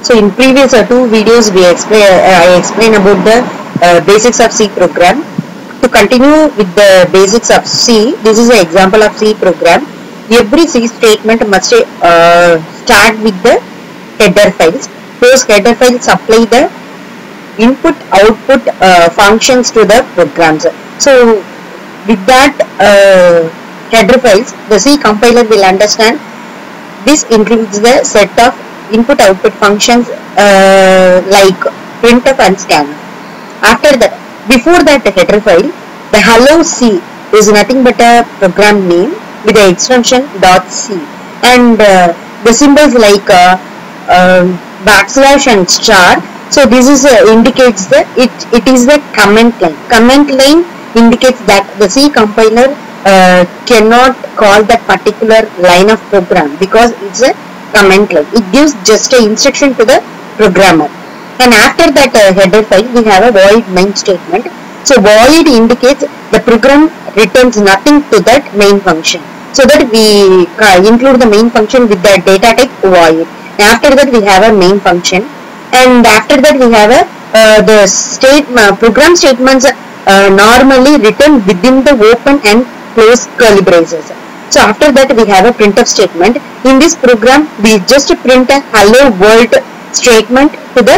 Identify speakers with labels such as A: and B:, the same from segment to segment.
A: So in previous two videos I explained about the basics of C program. To continue with the basics of C, this is an example of C program. Every C statement must start with the header files. Those header files supply the input output functions to the programs. So with that header files, the C compiler will understand. This includes the set of input output functions like printf and scanf. After that, before that header file, the hello C is nothing but a program name with the extension .c, and the symbols like backslash and star. So this is indicates that it is the comment line. Comment line indicates that the C compiler cannot call that particular line of program because it's a comment line. It gives just an instruction to the programmer. And after that header file, we have a void main statement. So void indicates the program returns nothing to that main function. So that we include the main function with the data type void. After that we have a main function, and after that we have a the program statements normally written within the open and close curly braces. So after that we have a printf statement. In this program we just print a hello world statement to the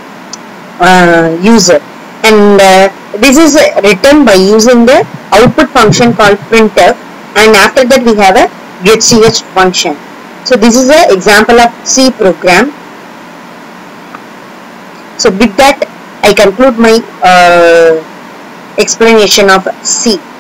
A: user, and this is written by using the output function called printf, and after that we have a getch function. So this is an example of C program. So with that I conclude my explanation of C.